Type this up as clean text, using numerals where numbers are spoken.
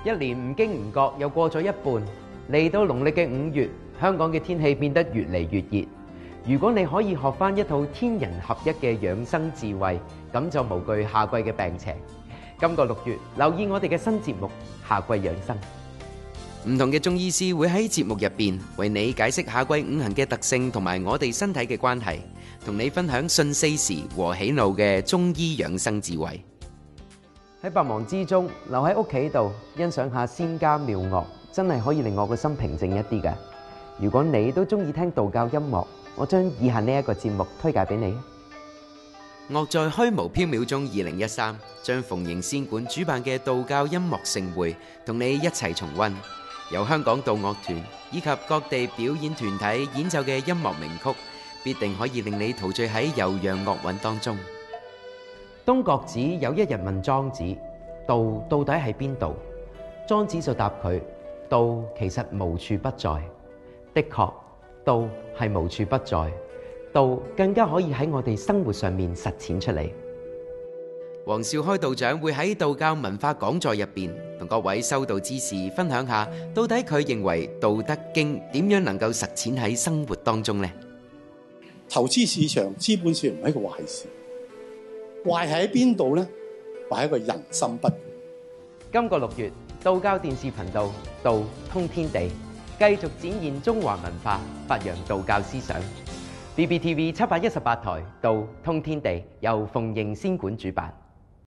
一年唔經唔覺又過咗一半，嚟到農曆嘅5月，香港嘅天氣變得越嚟越熱。如果你可以學返一套天人合一嘅養生智慧，咁就無懼夏季嘅病邪。今個6月，留意我哋嘅新節目《夏季養生》。唔同嘅中醫師會喺節目入邊為你解釋夏季五行嘅特性同埋我哋身體嘅關係，同你分享順四時和喜怒嘅中醫養生智慧。喺百忙之中，留喺屋企度欣賞下仙家妙樂，真係可以令我個心平靜一啲嘅。如果你都中意聽道教音樂，我將以下呢一個節目推介俾你。樂在虛無縹緲中2013將鳳形仙館主辦嘅道教音樂盛會，同你一齊重溫由香港道樂團以及各地表演團體演奏嘅音樂名曲，必定可以令你陶醉喺悠揚樂韻當中。東郭子有一日問莊子：道到底喺邊度？莊子就答佢：道其實無處不在。的確，道係無處不在，道更加可以喺我哋生活上面實踐出嚟。黃少開道長會喺道教文化講座入邊，同各位修道之士分享下，到底佢認為《道德經》點樣能夠實踐喺生活當中呢？ 投資市場基本上唔係一個壞事，壞喺邊度呢？壞喺一個人心不。 今個6月，道教電視頻道道通天地繼續展現中華文化，發揚道教思想。BBTV 718台道通天地由鳳形仙館主辦。